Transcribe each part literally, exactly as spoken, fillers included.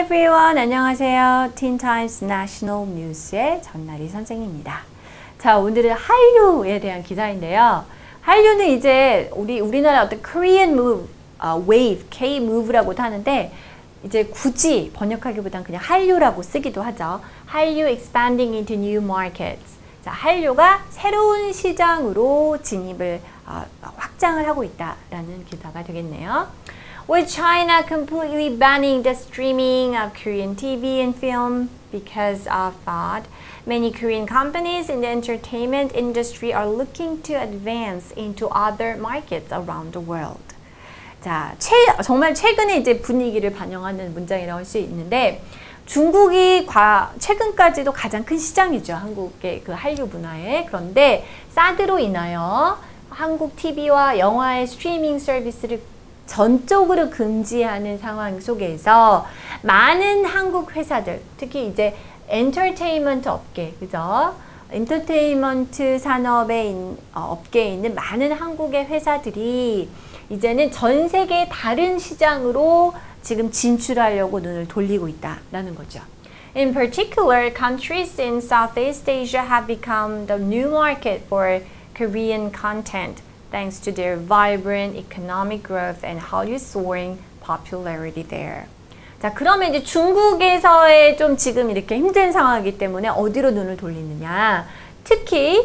everyone. 안녕하세요. Teen Times National News의 전나리 선생입니다. 자, 오늘은 한류에 대한 기사인데요. 한류는 이제 우리 우리나라 어떤 Korean move, uh, wave, K-move라고도 하는데 이제 굳이 번역하기보단 그냥 한류라고 쓰기도 하죠. 한류 expanding into new markets. 자, 한류가 새로운 시장으로 진입을 어, 확장을 하고 있다라는 기사가 되겠네요. With China completely banning the streaming of Korean T V and film because of that, many Korean companies in the entertainment industry are looking to advance into other markets around the world. 자, 최, 정말 최근에 이제 분위기를 반영하는 문장이라고 할 수 있는데 중국이 과, 최근까지도 가장 큰 시장이죠. 한국의 그 한류 문화에. 그런데 사드로 인하여 한국 티비와 영화의 스트리밍 서비스를 전적으로 금지하는 상황 속에서 많은 한국 회사들, 특히 이제 엔터테인먼트 업계, 그죠? 엔터테인먼트 산업의 인, 어, 업계에 있는 많은 한국의 회사들이 이제는 전 세계 다른 시장으로 지금 진출하려고 눈을 돌리고 있다라는 거죠. In particular, countries in Southeast Asia have become the new market for Korean content. Thanks to their vibrant economic growth and Hallyu soaring popularity there. 자, 그러면 이제 중국에서의 좀 지금 이렇게 힘든 상황이기 때문에 어디로 눈을 돌리느냐? 특히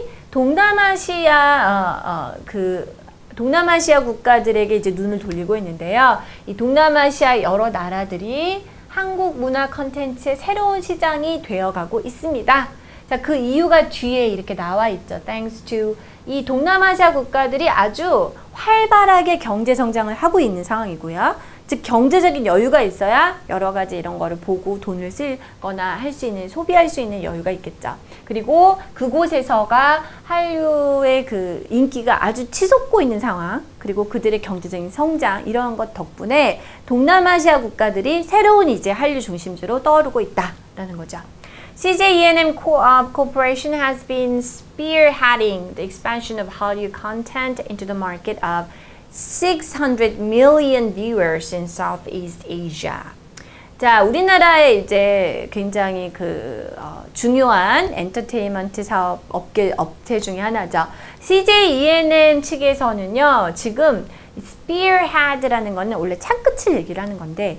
동남아시아 어, 어, 그 동남아시아 국가들에게 이제 눈을 돌리고 있는데요. 이 동남아시아 여러 나라들이 한국 문화 콘텐츠의 새로운 시장이 되어가고 있습니다. 자, 그 이유가 뒤에 이렇게 나와 있죠. Thanks to 이 동남아시아 국가들이 아주 활발하게 경제 성장을 하고 있는 상황이고요. 즉 경제적인 여유가 있어야 여러 가지 이런 거를 보고 돈을 쓰거나 할 수 있는 소비할 수 있는 여유가 있겠죠. 그리고 그곳에서가 한류의 그 인기가 아주 치솟고 있는 상황, 그리고 그들의 경제적인 성장 이런 것 덕분에 동남아시아 국가들이 새로운 이제 한류 중심지로 떠오르고 있다라는 거죠. C J E N M Corporation has been spearheading the expansion of Hallyu content into the market of six hundred million viewers in Southeast Asia. 자, 우리나라에 이제 굉장히 그 어, 중요한 엔터테인먼트 사업 업계 업체 중에 하나죠. C J E N M 측에서는요, 지금 spearhead라는 거는 원래 창끝을 얘기를 하는 건데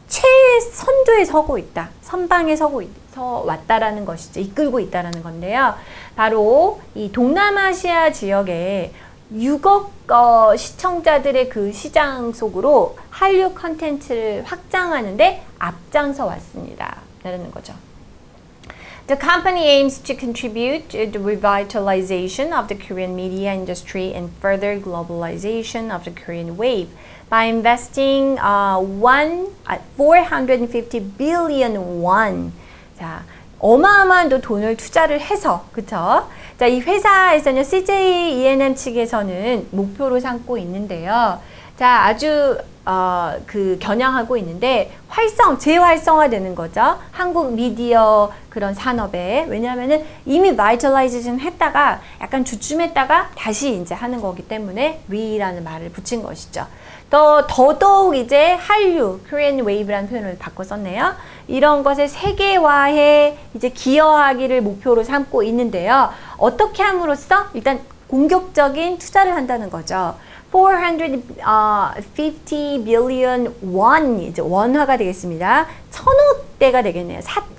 최선두에 서고 있다, 선방에 서고 있다. 서 왔다라는 것이죠. 이끌고 있다라는 건데요. 바로 이 동남아시아 지역에 육억 어, 시청자들의 그 시장 속으로 한류 컨텐츠를 확장하는데 앞장서 왔습니다. 라는 거죠. The company aims to contribute to the revitalization of the Korean media industry and further globalization of the Korean wave by investing uh, one, uh, four hundred fifty billion won. 자, 어마어마한 돈을 투자를 해서, 그쵸? 자, 이 회사에서는 C J E N M 측에서는 목표로 삼고 있는데요. 자, 아주, 어, 그, 겨냥하고 있는데, 활성, 재활성화되는 거죠. 한국 미디어 그런 산업에. 왜냐하면은 이미 바이탈라이제이션 했다가, 약간 주춤했다가 다시 이제 하는 거기 때문에 re라는 말을 붙인 것이죠. 더, 더더욱 이제 한류, Korean Wave라는 표현을 바꿔 썼네요. 이런 것의 세계화에 이제 기여하기를 목표로 삼고 있는데요. 어떻게 함으로써? 일단 공격적인 투자를 한다는 거죠. four hundred fifty billion won, 이제 원화가 되겠습니다. 천억 대가 되겠네요.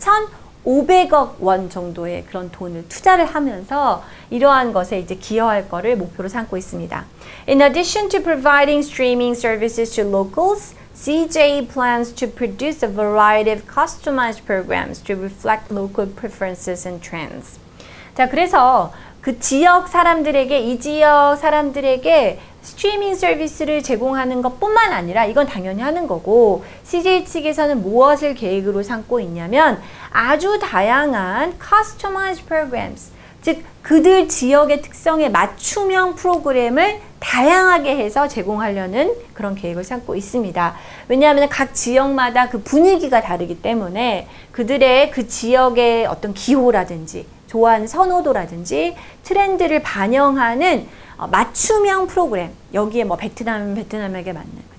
사천오백억 원 정도의 그런 돈을 투자를 하면서 이러한 것에 이제 기여할 거를 목표로 삼고 있습니다. In addition to providing streaming services to locals, C J plans to produce a variety of customized programs to reflect local preferences and trends. 자, 그래서 그 지역 사람들에게, 이 지역 사람들에게 스트리밍 서비스를 제공하는 것뿐만 아니라 이건 당연히 하는 거고 C J 측에서는 무엇을 계획으로 삼고 있냐면 아주 다양한 customized programs, 즉 그들 지역의 특성에 맞춤형 프로그램을 다양하게 해서 제공하려는 그런 계획을 삼고 있습니다. 왜냐하면 각 지역마다 그 분위기가 다르기 때문에 그들의 그 지역의 어떤 기호라든지 좋아하는 선호도라든지 트렌드를 반영하는 어, 맞춤형 프로그램, 여기에 뭐 베트남, 베트남에게 맞는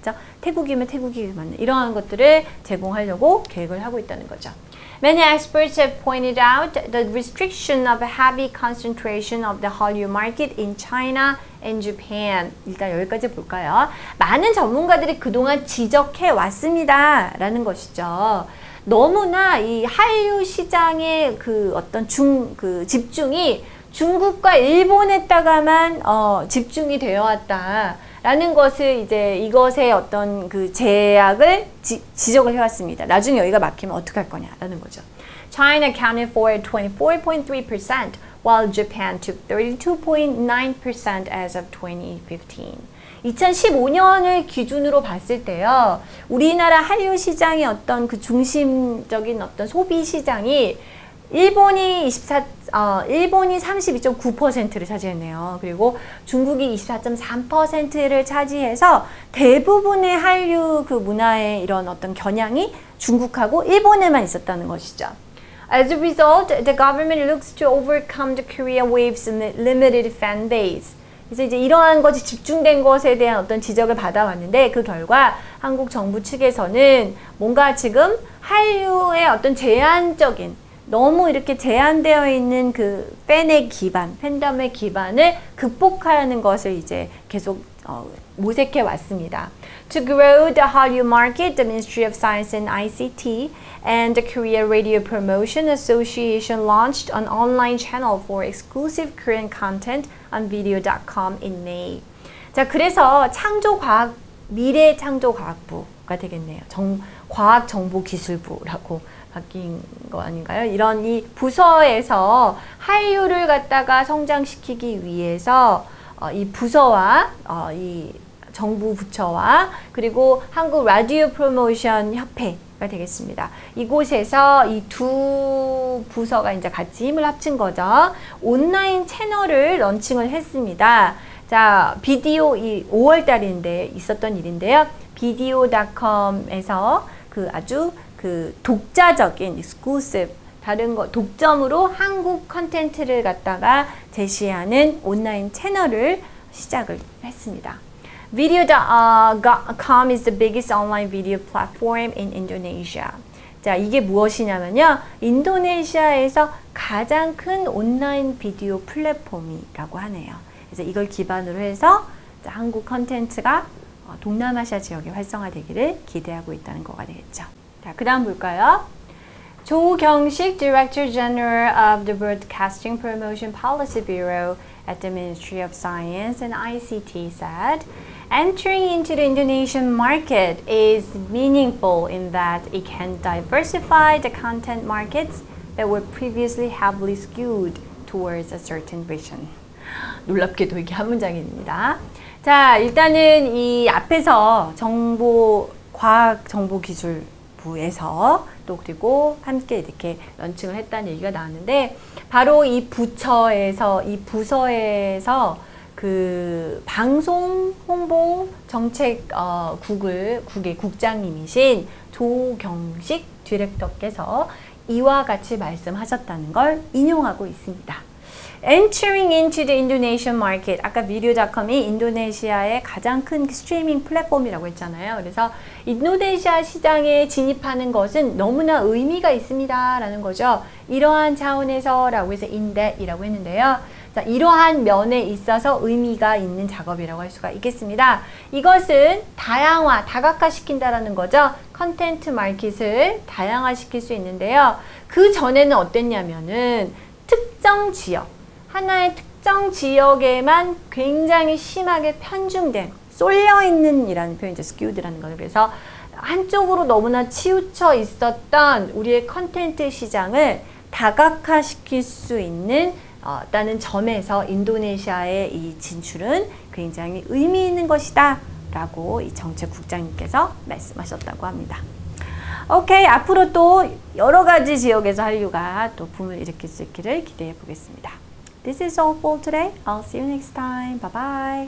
그죠? 태국이면 태국이 맞는 이러한 것들을 제공하려고 계획을 하고 있다는 거죠. Many experts have pointed out the restriction of a heavy concentration of the Hallyu market in China and Japan. 일단 여기까지 볼까요? 많은 전문가들이 그동안 지적해 왔습니다. 라는 것이죠. 너무나 이 한류 시장의 그 어떤 중, 그 집중이 중국과 일본에다가만 어, 집중이 되어 왔다. 라는 것을 이제 이것의 어떤 그 제약을 지, 지적을 해왔습니다. 나중에 여기가 막히면 어떻게 할 거냐라는 거죠. China accounted for twenty-four point three percent, while Japan took thirty-two point nine percent as of twenty fifteen. 이천십오 년을 기준으로 봤을 때요, 우리나라 한류 시장의 어떤 그 중심적인 어떤 소비 시장이 일본이 이십사, 어, 일본이 삼십이 점 구 퍼센트를 차지했네요. 그리고 중국이 이십사 점 삼 퍼센트를 차지해서 대부분의 한류 그 문화의 이런 어떤 겨냥이 중국하고 일본에만 있었다는 것이죠. As a result, the government looks to overcome the Korea wave's limited fan base. 그래서 이제 이러한 것이 집중된 것에 대한 어떤 지적을 받아왔는데 그 결과 한국 정부 측에서는 뭔가 지금 한류의 어떤 제한적인 너무 이렇게 제한되어 있는 그 팬의 기반, 팬덤의 기반을 극복하는 것을 이제 계속 어, 모색해 왔습니다. To grow the Hallyu market, the Ministry of Science and I C T and the Korea Radio Promotion Association launched an online channel for exclusive Korean content on video dot com in May. 자, 그래서 창조과학, 미래창조과학부가 되겠네요. 정, 과학정보기술부라고 바뀐 거 아닌가요? 이런 이 부서에서 한류를 갖다가 성장시키기 위해서 어, 이 부서와 어, 이 정부 부처와 그리고 한국 라디오 프로모션 협회가 되겠습니다. 이곳에서 이 두 부서가 이제 같이 힘을 합친 거죠. 온라인 채널을 런칭을 했습니다. 자, 비디오 이 오월 달인데 있었던 일인데요. 비디오 닷컴에서 그 아주 그 독자적인 exclusive 다른 거 독점으로 한국 컨텐츠를 갖다가 제시하는 온라인 채널을 시작을 했습니다. video dot com is the biggest online video platform in Indonesia. 자, 이게 무엇이냐면요. 인도네시아에서 가장 큰 온라인 비디오 플랫폼이라고 하네요. 그래서 이걸 기반으로 해서 자, 한국 컨텐츠가 어, 동남아시아 지역에 활성화되기를 기대하고 있다는 거가 되겠죠. 자, 그 다음 볼까요? 조경식 Director General of the Broadcasting Promotion Policy Bureau at the Ministry of Science and I C T said, entering into the Indonesian market is meaningful in that it can diversify the content markets that were previously heavily skewed towards a certain vision. 놀랍게도 이게 한 문장입니다. 자, 일단은 이 앞에서 정보, 과학정보기술부에서 또 그리고 함께 이렇게 런칭을 했다는 얘기가 나왔는데 바로 이 부처에서, 이 부서에서 그 방송 홍보 정책 어, 국을, 국의 국장님이신 조경식 디렉터께서 이와 같이 말씀하셨다는 걸 인용하고 있습니다. Entering into the Indonesian market. 아까 비디오 닷컴이 인도네시아의 가장 큰 스트리밍 플랫폼이라고 했잖아요. 그래서 인도네시아 시장에 진입하는 것은 너무나 의미가 있습니다. 라는 거죠. 이러한 차원에서 라고 해서 in that이라고 했는데요. 자, 이러한 면에 있어서 의미가 있는 작업이라고 할 수가 있겠습니다. 이것은 다양화, 다각화시킨다라는 거죠. 컨텐츠 마켓을 다양화시킬 수 있는데요. 그 전에는 어땠냐면은 특정 지역, 하나의 특정 지역에만 굉장히 심하게 편중된, 쏠려있는 이라는 표현이죠. skewed라는 거죠. 그래서 한쪽으로 너무나 치우쳐 있었던 우리의 컨텐츠 시장을 다각화시킬 수 있는 어, 다는 점에서 인도네시아의 이 진출은 굉장히 의미 있는 것이다 라고 이 정책국장님께서 말씀하셨다고 합니다. 오케이, 앞으로 또 여러 가지 지역에서 한류가 또 붐을 일으킬 수 있기를 기대해 보겠습니다. This is all for today. I'll see you next time. Bye bye.